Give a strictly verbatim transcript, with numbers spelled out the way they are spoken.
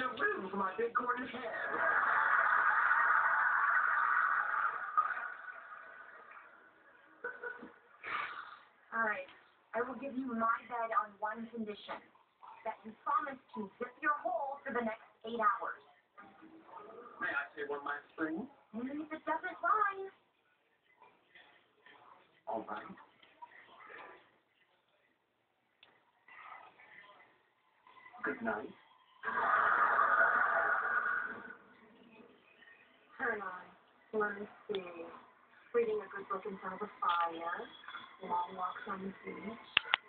room for my big corn head. All right. I will give you my bed on one condition. That you promise to zip your hole for the next eight hours. May I say one last thing? And if it doesn't rhyme. All right. Good night. Turn on. Let me see. Reading a good book in front of a fire. Long walks on the beach.